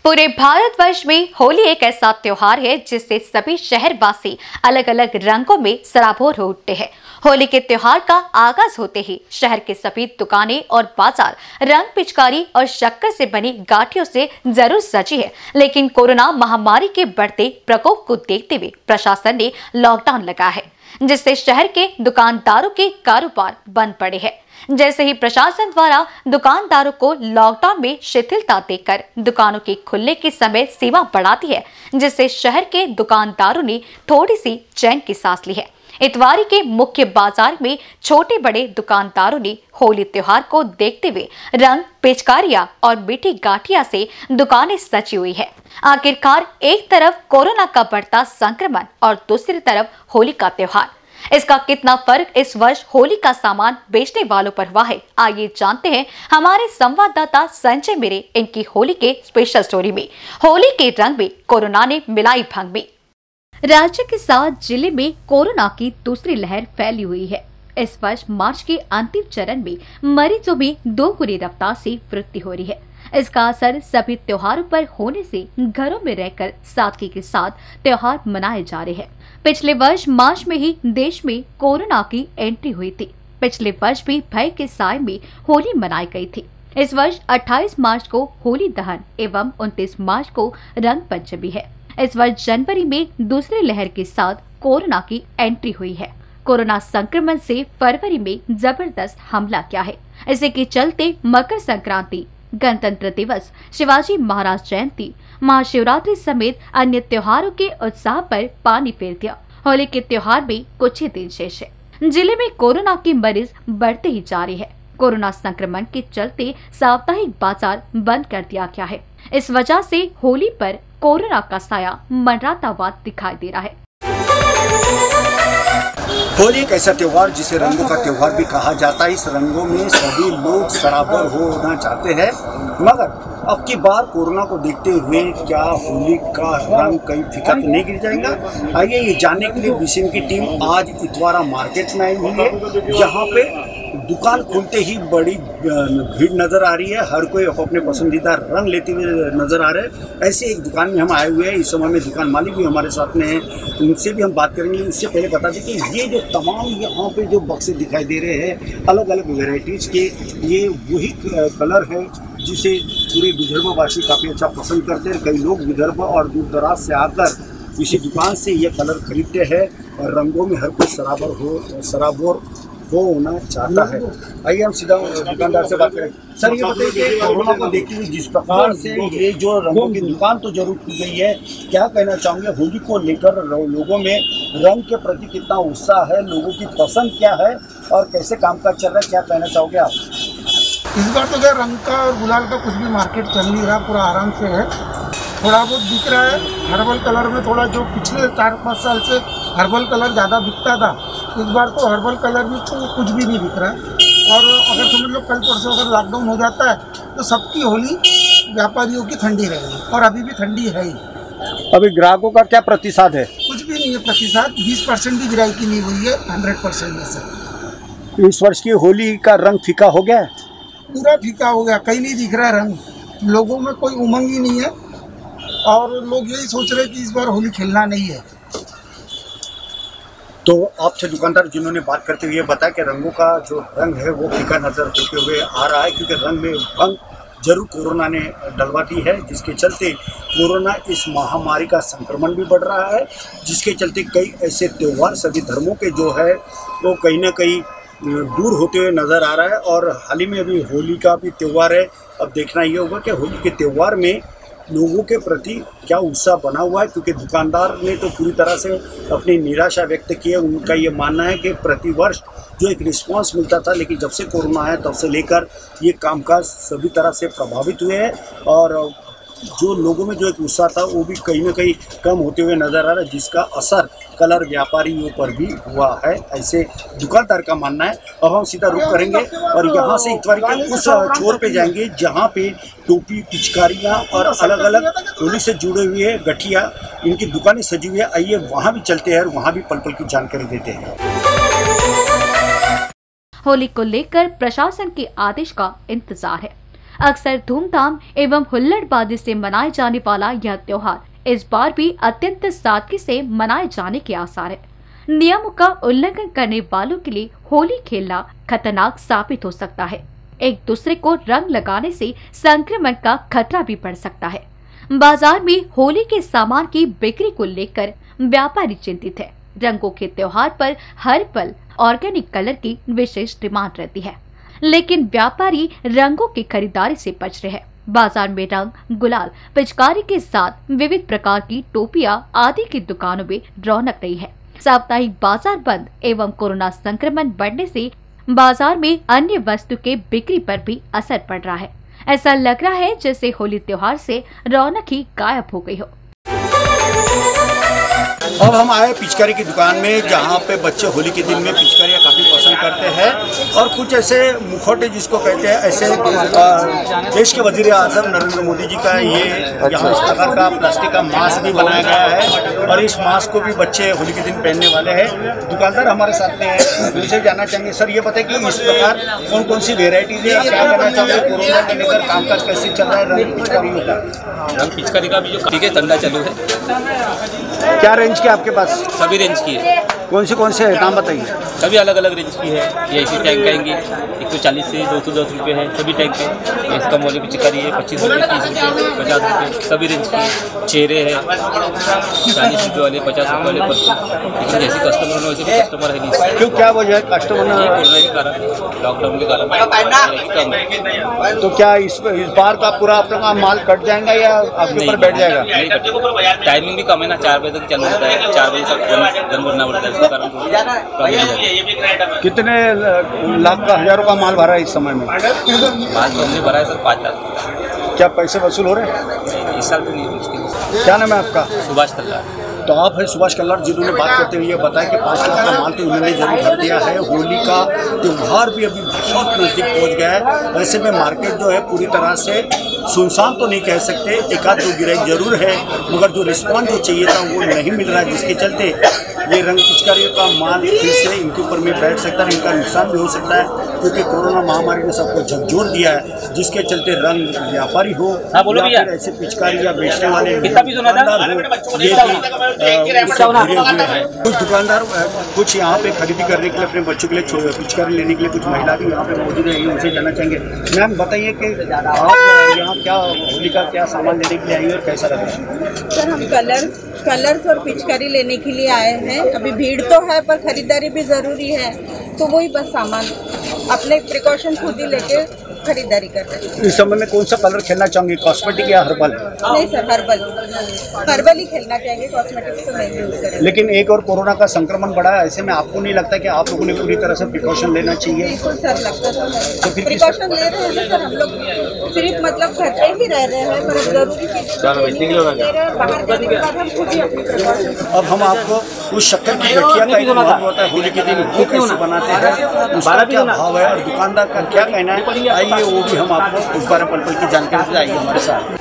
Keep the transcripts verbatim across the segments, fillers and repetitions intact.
पूरे भारतवर्ष में होली एक ऐसा त्योहार है जिससे सभी शहरवासी अलग अलग रंगों में सराबोर हो उठते हैं। होली के त्योहार का आगाज होते ही शहर के सभी दुकानें और बाजार रंग, पिचकारी और शक्कर से बनी गाठियों से जरूर सजी है, लेकिन कोरोना महामारी के बढ़ते प्रकोप को देखते हुए प्रशासन ने लॉकडाउन लगाया है, जिससे शहर के दुकानदारों के कारोबार बंद पड़े हैं। जैसे ही प्रशासन द्वारा दुकानदारों को लॉकडाउन में शिथिलता देकर दुकानों के खुलने की समय सीमा बढ़ा दी है, जिससे शहर के दुकानदारों ने थोड़ी सी चैन की सांस ली है। इतवारी के मुख्य बाजार में छोटे बड़े दुकानदारों ने होली त्योहार को देखते हुए रंग, पिचकारियां और मीठी गाठिया से दुकानें सजी हुई है। आखिरकार एक तरफ कोरोना का बढ़ता संक्रमण और दूसरी तरफ होली का त्योहार, इसका कितना फर्क इस वर्ष होली का सामान बेचने वालों पर हुआ है, आइए जानते हैं हमारे संवाददाता संजय मेरे इनकी होली के स्पेशल स्टोरी में। होली के रंग में कोरोना ने मिलाई भंग में। राज्य के साथ जिले में कोरोना की दूसरी लहर फैली हुई है। इस वर्ष मार्च के अंतिम चरण में मरीजों में दोगुनी रफ्तार से वृद्धि हो रही है। इसका असर सभी त्योहारों पर होने से घरों में रहकर सादगी के साथ त्योहार मनाए जा रहे हैं। पिछले वर्ष मार्च में ही देश में कोरोना की एंट्री हुई थी। पिछले वर्ष भी भय के साए में होली मनाई गई थी। इस वर्ष अट्ठाईस मार्च को होली दहन एवं उनतीस मार्च को रंग पंचमी है। इस वर्ष जनवरी में दूसरी लहर के साथ कोरोना की एंट्री हुई है। कोरोना संक्रमण से फरवरी में जबरदस्त हमला किया है। इसी के चलते मकर संक्रांति, गणतंत्र दिवस, शिवाजी महाराज जयंती, महाशिवरात्रि समेत अन्य त्योहारों के उत्साह पर पानी फेर दिया। होली के त्योहार में कुछ ही दिन शेष है। जिले में कोरोना के मरीज बढ़ते ही जा रहे हैं। कोरोना संक्रमण के चलते साप्ताहिक बाजार बंद कर दिया गया है। इस वजह से होली पर कोरोना का साया मंडराता हुआ दिखाई दे रहा है। होली एक ऐसा त्योहार जिसे रंगों का त्योहार भी कहा जाता है। इस रंगों में सभी लोग सराबर होना चाहते हैं, मगर अब की बार कोरोना को देखते हुए क्या होली का रंग कहीं फीका तो नहीं गिर जाएगा? आइए ये जानने के लिए विसिम की टीम आज इतवारा मार्केट में आई हुई है, जहाँ पे दुकान खुलते ही बड़ी भीड़ नजर आ रही है। हर कोई अपने पसंदीदा रंग लेते हुए नजर आ रहे हैं। ऐसे एक दुकान में हम आए हुए हैं। इस समय में दुकान मालिक भी हमारे साथ में हैं, उनसे भी हम बात करेंगे। उससे पहले बता दें कि ये जो तमाम यहाँ पे जो बक्से दिखाई दे रहे हैं अलग अलग वेराइटीज़ के, ये वही कलर है जिसे पूरे विदर्भवासी काफ़ी अच्छा पसंद करते हैं। कई लोग विदर्भ और दूर दराज से आकर इसी दुकान से ये कलर खरीदते हैं और रंगों में हर कोई सराबर हो सराबोर वो होना चाहता है। आइए हम सीधा दुकानदार से बात करें। सर ये बताइए कि कोरोना को देखते हुए जिस प्रकार से ये जो रंगों की दुकान तो जरूर खुल गई है, क्या कहना चाहोगे होली को लेकर? लोगों में रंग के प्रति कितना उत्साह है, लोगों की पसंद क्या है और कैसे कामकाज चल रहा है, क्या कहना चाहोगे आप? इस बार तो क्या रंग का और गुलाल का कुछ भी मार्केट चल नहीं रहा, पूरा आराम से है। थोड़ा बहुत दिख रहा है हर्बल कलर में, थोड़ा जो पिछले चार पाँच साल से हर्बल कलर ज़्यादा बिकता था, इस बार तो हर्बल कलर भी तो कुछ भी नहीं बिक रहा है। और अगर समझ लो कल परसों अगर लॉकडाउन हो जाता है तो सबकी होली व्यापारियों की ठंडी रहेगी, और अभी भी ठंडी है ही। अभी ग्राहकों का क्या प्रतिशत है? कुछ भी नहीं है प्रतिशत, बीस परसेंट भी गिराई नहीं हुई है हंड्रेड परसेंट में से। इस वर्ष की होली का रंग फीका हो गया है, पूरा फीका हो गया, कहीं नहीं दिख रहा रंग, लोगों में कोई उमंग ही नहीं है और लोग यही सोच रहे हैं कि इस बार होली खेलना नहीं है। तो आपसे दुकानदार जिन्होंने बात करते हुए बताया कि रंगों का जो रंग है वो फीका नजर होते हुए आ रहा है, क्योंकि रंग में भंग जरूर कोरोना ने डलवा दी है, जिसके चलते कोरोना इस महामारी का संक्रमण भी बढ़ रहा है, जिसके चलते कई ऐसे त्यौहार सभी धर्मों के जो है वो कहीं ना कहीं दूर होते हुए नज़र आ रहा है। और हाल ही में अभी होली का भी त्यौहार है। अब देखना ये होगा कि होली के त्यौहार में लोगों के प्रति क्या उत्साह बना हुआ है, क्योंकि दुकानदार ने तो पूरी तरह से अपनी निराशा व्यक्त की है। उनका ये मानना है कि प्रतिवर्ष जो एक रिस्पांस मिलता था, लेकिन जब से कोरोना आया तब से लेकर ये कामकाज सभी तरह से प्रभावित हुए हैं और जो लोगों में जो एक उत्साह था वो भी कहीं ना कहीं कम होते हुए नज़र आ रहा है, जिसका असर कलर व्यापारियों पर भी हुआ है, ऐसे दुकानदार का मानना है। अब हम सीधा रुख करेंगे और यहाँ से इतवारी के उस छोर पे जाएंगे जहाँ पे टोपी, पिचकारियाँ और अलग अलग होली से जुड़े हुए गठिया इनकी दुकानें सजी हुई है। आइए वहाँ भी चलते हैं और वहाँ भी पल पल की जानकारी देते हैं। होली को लेकर प्रशासन के आदेश का इंतजार है। अक्सर धूमधाम एवं हुल्लड़बाजी से मनाए जाने वाला यह त्योहार इस बार भी अत्यंत सादगी से मनाए जाने के आसार है। नियमों का उल्लंघन करने वालों के लिए होली खेलना खतरनाक साबित हो सकता है। एक दूसरे को रंग लगाने से संक्रमण का खतरा भी बढ़ सकता है। बाजार में होली के सामान की बिक्री को लेकर व्यापारी चिंतित है। रंगों के त्योहार पर हर पल ऑर्गेनिक कलर की विशेष डिमांड रहती है, लेकिन व्यापारी रंगों की खरीदारी से बच रहे हैं। बाजार में रंग, गुलाल, पिचकारी के साथ विविध प्रकार की टोपियां आदि की दुकानों में रौनक नहीं है। साप्ताहिक बाजार बंद एवं कोरोना संक्रमण बढ़ने से बाजार में अन्य वस्तु के बिक्री पर भी असर पड़ रहा है। ऐसा लग रहा है जैसे होली त्योहार से रौनक ही गायब हो गई हो। अब हम आए पिचकारी की दुकान में, जहाँ पे बच्चे होली के दिन में पिचकारियाँ काफ़ी पसंद करते हैं और कुछ ऐसे मुखौटे जिसको कहते हैं, ऐसे देश के वजीर आजम नरेंद्र मोदी जी का ये यहाँ इस प्रकार का प्लास्टिक का मास्क भी बनाया गया है और इस मास्क को भी बच्चे होली के दिन पहनने वाले हैं। दुकानदार हमारे साथ में है, उनसे जानना चाहेंगे, सर ये बताए कि इस प्रकार कौन कौन सी वेराइटीज है, क्या करना चाहोगे, कोरोना को लेकर कामकाज कैसे चल रहा है रंग पिचकारियों का? रंग पिचकारी का भी जो ठीक है धंधा चालू है। क्या रेंज के आपके पास? सभी रेंज की है। कौन से कौन से है, नाम बताइए। सभी अलग अलग रेंज की है। ये इसी टैंक आएंगे एक सौ चालीस से दो सौ दस रुपये है सभी टैंक के। इसका मौली पिचकारी है पच्चीस रुपये, तीस रुपये, पचास रुपये, सभी रेंज की। चेहरे है चालीस रुपये वाले, पचास रुपये वाले, लेकिन जैसे कस्टमर हो वैसे कस्टमर है नहीं। क्यों, क्या वजह है कस्टमर? कोरोना के कारण, लॉकडाउन के कारण। तो क्या इस इस बार का पूरा अपना माल कट जाएगा या आपके ऊपर बैठ जाएगा? नहीं कटेगा। टाइमिंग भी कम है ना, चार बजे तक चालू होता है, चार बजे तक बंद करना पड़ता है। कितने लाख का, हजारों का माल भरा है इस समय में? माल तो हमने भरा है सर पाँच लाख। क्या पैसे वसूल हो रहे हैं? इस साल तो नहीं मुश्किल। क्या नाम है आपका? सुभाष तल्लार। तो आप है सुभाष कल्लार, जिन्होंने बात करते हुए बताया कि पाँच लाख का माल तो उन्होंने जरूर भर दिया है। होली का त्यौहार भी अभी बहुत नज़दीक पहुंच गया है। ऐसे में मार्केट जो है पूरी तरह से सुनसान तो नहीं कह सकते, एक आध दो गिराई जरूर है, मगर जो रिस्पॉन्स जो चाहिए था वो नहीं मिल रहा है, जिसके चलते ये रंग पिचकारियों का माल फिर से इनके ऊपर में बैठ सकता है, इनका नुकसान भी हो सकता है, क्योंकि कोरोना महामारी ने सबको झकझोर दिया है, जिसके चलते रंग व्यापारी हो या फिर ऐसे पिचकारी या बेचने वाले दुकानदार हो, ये कुछ दुकानदार कुछ यहाँ पे खरीदी करने के लिए अपने बच्चों के लिए पिचकारी लेने के लिए कुछ महिला भी यहाँ पे मौजूद है, उनसे जानना चाहेंगे। मैम बताइए कि आप यहाँ क्या होली का क्या सामान लेने के लिए आई और कैसा लगा? सर हम कलर्स कलर्स और पिचकारी लेने के लिए आए हैं। अभी भीड़ तो है पर खरीदारी भी ज़रूरी है, तो वही बस सामान अपने प्रिकॉशन खुद ही लेके खरीदारी कर रहे हैं। इस समय में कौन सा कलर खेलना चाहोगे, कॉस्मेटिक या हर्बल? नहीं सर, हर्बल हर्बल ही खेलना चाहेंगे, कॉस्मेटिक्स तो नहीं यूज करेंगे। लेकिन एक और कोरोना का संक्रमण बढ़ा है, ऐसे में आपको नहीं लगता कि आप लोगों ने पूरी तरह से प्रिकॉशन लेना चाहिए? बिल्कुल सर, लगता तो है। तो फिर प्रिकॉशन ले रहे हैं सर, हम लोग सिर्फ मतलब घर पे ही रह रहे हैं, पर जरूरी चीज़ ले रहे हैं, बाहर जाने के बाद हम खुद ही अपनी प्रिकॉशन। अब हम आपको उस शक्कर की गठिया का एक महत्व होता है होली के दिन, वो कैसे बनाते हैं, उसका क्या भाव है और दुकानदार का क्या कहना है, आइए वो भी हम आपको इस बारे पल पल की जानकारी आइए हमारे साथ।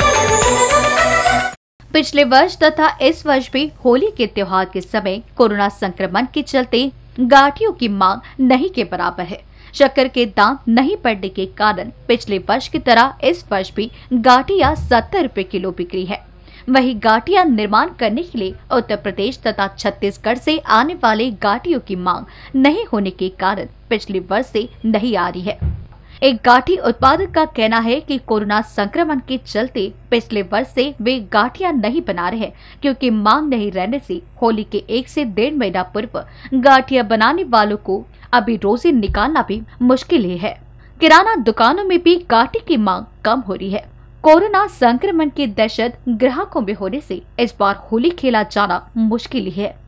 पिछले वर्ष तथा इस वर्ष भी होली के त्योहार के समय कोरोना संक्रमण के चलते गाठियों की मांग नहीं के बराबर है। शक्कर के दाम नहीं बढ़ने के कारण पिछले वर्ष की तरह इस वर्ष भी गाठियां सत्तर रुपए किलो बिक्री है। वहीं गाठियां निर्माण करने के लिए उत्तर प्रदेश तथा छत्तीसगढ़ से आने वाले गाठियों की मांग नहीं होने के कारण पिछले वर्ष से नहीं आ रही है। एक गाठी उत्पादक का कहना है कि कोरोना संक्रमण के चलते पिछले वर्ष से वे गाठियां नहीं बना रहे हैं, क्योंकि मांग नहीं रहने से होली के एक से डेढ़ महीना पूर्व गाठियां बनाने वालों को अभी रोजी निकालना भी मुश्किल ही है। किराना दुकानों में भी गाठी की मांग कम हो रही है। कोरोना संक्रमण की दहशत ग्राहकों में होने से इस बार होली खेला जाना मुश्किल ही है।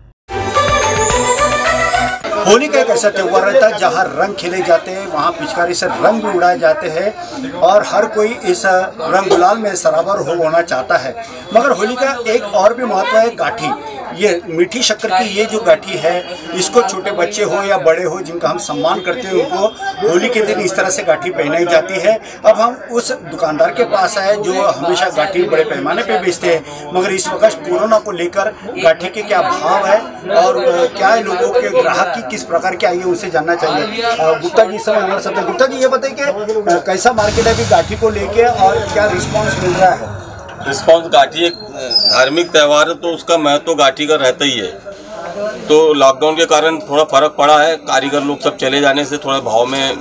होली का एक ऐसा त्यौहार रहता है जहाँ रंग खेले जाते हैं, वहाँ पिचकारी से रंग भी उड़ाए जाते हैं और हर कोई इस रंग गुलाल में सराबर हो होना चाहता है। मगर होली का एक और भी महत्व है गाठी। ये मीठी शक्कर की ये जो गाठी है, इसको छोटे बच्चे हो या बड़े हो जिनका हम सम्मान करते हैं, उनको होली के दिन इस तरह से गाठी पहनाई जाती है। अब हम उस दुकानदार के पास आए जो हमेशा गाठी बड़े पैमाने पे बेचते हैं, मगर इस वक्त कोरोना को लेकर गाठी के क्या भाव है और क्या लोगों के ग्राहक की किस प्रकार के आइए उनसे जानना चाहिए। गुप्ता जी समय हमारे साथ। गुप्ता जी ये बताइए कि कैसा मार्केट है अभी गाठी को लेके और क्या रिस्पॉन्स मिल रहा है? रिस्पॉन्स, गाठी एक धार्मिक त्यौहार है तो उसका महत्व तो गाठी का रहता ही है। तो लॉकडाउन के कारण थोड़ा फर्क पड़ा है, कारीगर लोग सब चले जाने से थोड़ा भाव में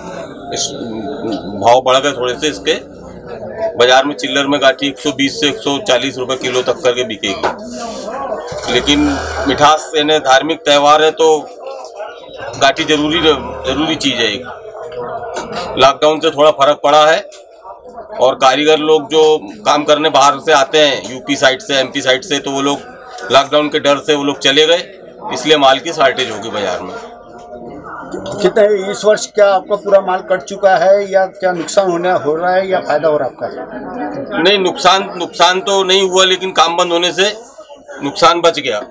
भाव बढ़ गए थोड़े से। इसके बाजार में चिल्लर में गाठी एक सौ बीस से एक सौ चालीस रुपए किलो तक करके बिकेगी, लेकिन मिठास यानी धार्मिक त्यौहार है तो गाठी जरूरी जरूरी चीज़ है। एक लॉकडाउन से थोड़ा फर्क पड़ा है और कारीगर लोग जो काम करने बाहर से आते हैं यूपी साइड से, एमपी साइड से, तो वो लोग लॉकडाउन के डर से वो लोग चले गए, इसलिए माल की शॉर्टेज होगी बाजार में। कितने इस वर्ष क्या आपका पूरा माल कट चुका है या क्या नुकसान होने हो रहा है या फायदा हो रहा है आपका? नहीं, नुकसान नुकसान तो नहीं हुआ, लेकिन काम बंद होने से नुकसान बच गया।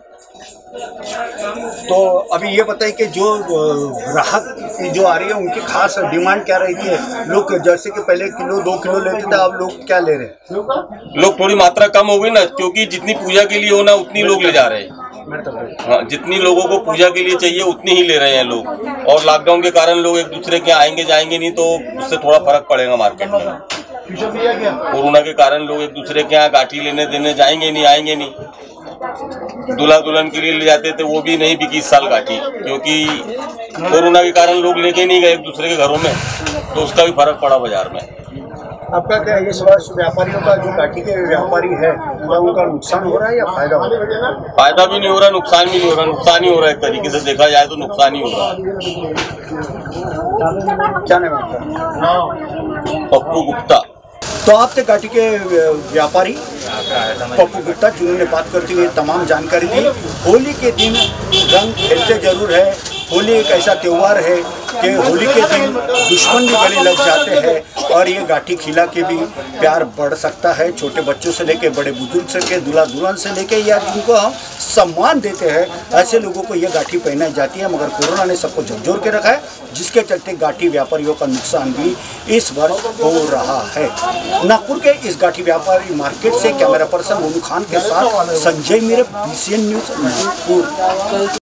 तो अभी ये बताइए कि जो ग्राहक जो आ रही है उनकी खास डिमांड क्या रहती है? लोग जैसे कि पहले किलो दो किलो लेते थे, अब लोग क्या ले रहे हैं? लोग थोड़ी मात्रा कम हो गई ना, क्योंकि जितनी पूजा के लिए होना उतनी लोग ले जा रहे हैं। हाँ, जितनी लोगों को पूजा के लिए चाहिए उतनी ही ले रहे हैं लोग, और लॉकडाउन के कारण लोग एक दूसरे के आएंगे जाएंगे नहीं, तो उससे थोड़ा फर्क पड़ेगा मार्केट में। कोरोना के कारण लोग एक दूसरे के यहाँ गाठी लेने देने जाएंगे नहीं, आएंगे नहीं। दूल्हा दुल्हन के लिए ले जाते थे, वो भी नहीं बिकी इस साल गाठी, क्योंकि कोरोना के कारण लोग लेके नहीं गए एक दूसरे के घरों में, तो उसका भी फर्क पड़ा बाजार में। आपका क्या इस वर्ष व्यापारियों का जो गाठी के व्यापारी है क्या उनका नुकसान हो रहा है या फायदा हो रहा है? फायदा भी नहीं हो रहा, नुकसान भी नहीं हो रहा। नुकसान ही हो रहा है, एक तरीके से देखा जाए तो नुकसान ही हो रहा है। क्या नाम है आपका? पप्पू गुप्ता। तो आपसे गाठी के व्यापारी पप्पू गुप्ता जिन्होंने बात करते हुए तमाम जानकारी दी। होली के दिन रंग खेलते जरूर है, होली एक ऐसा त्यौहार है कि होली के दिन दुश्मन भी गले लग जाते हैं और ये गाठी खिला के भी प्यार बढ़ सकता है। छोटे बच्चों से लेके बड़े बुजुर्ग से के दूल्हा दुल्हन से लेके या जिनको हम सम्मान देते हैं, ऐसे लोगों को ये गाठी पहनाई जाती है। मगर कोरोना ने सबको झकझोर के रखा है, जिसके चलते गाठी व्यापारियों का नुकसान भी इस वर्ष हो रहा है। नागपुर के इस गाठी व्यापारी मार्केट से कैमरा पर्सन मोनू खान के साथ संजय मीर, बीसीएन न्यूज नागपुर।